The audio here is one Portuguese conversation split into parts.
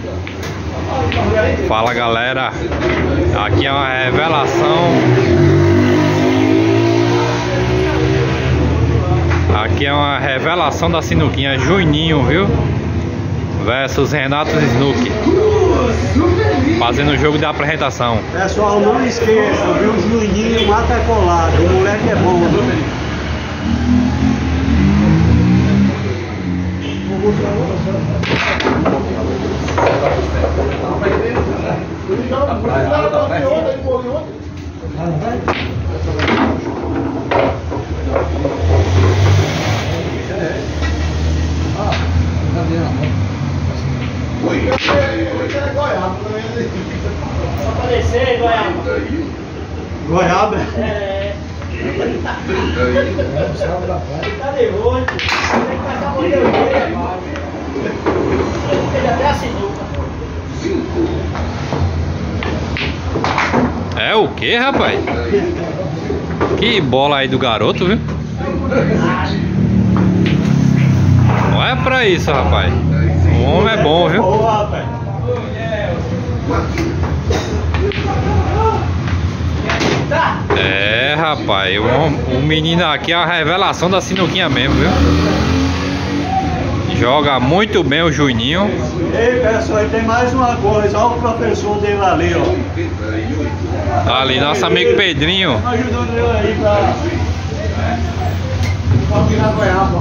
Fala galera, aqui é uma revelação. Aqui é uma revelação da sinuquinha, Juninho, viu? Versus Renato Snook, fazendo o jogo de apresentação. Pessoal, não esqueçam, viu? O Juninho mata colado, o moleque é bom, viu? Aparecer, goiaba. Goiaba? É. Tá nervoso. Tem que passar por Deus. Ele até assinou. É o que, rapaz? Que bola aí do garoto, viu? Não é pra isso, rapaz. O homem é bom, viu? Boa, rapaz. É, rapaz, o menino aqui é uma revelação da sinuquinha mesmo, viu? Joga muito bem o Juninho. Ei, pessoal, e tem mais uma coisa, olha o professor dele ali, ó. Ali, nosso amigo Pedrinho. Ajudando ele aí pra virar goiaba.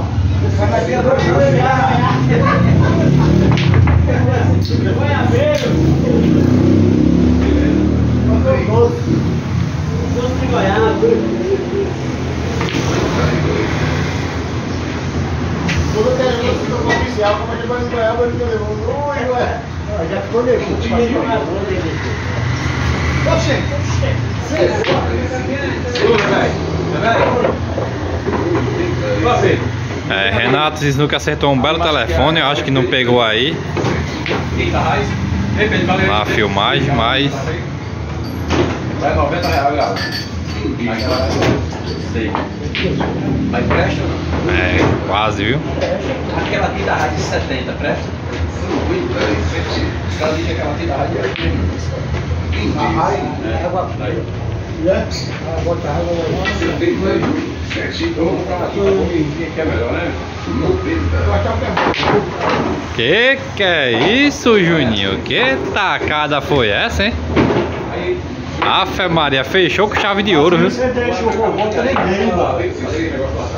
Goiabeiro. Doce de goiaba. Quando eu quero ver o oficial, como a gente vai no goiaba, ele fica levando. Ui, ué. Já ficou nervoso. É, Renato Snook acertou um belo telefone, eu acho que não pegou aí na filmagem, mas Vai R$90, galera. Sei. Mas presta ou não? é quase, viu? Aquela aqui da rádio 70, presta? Aquela ali, aquela aqui da rádio Água fria. Bota água lá. Eu vou comprar uma aqui, que é melhor, né? Que é isso, Juninho? Que tacada foi essa, hein? Afe Maria, fechou com chave de ouro, viu? Você deixa o vovô tremendo.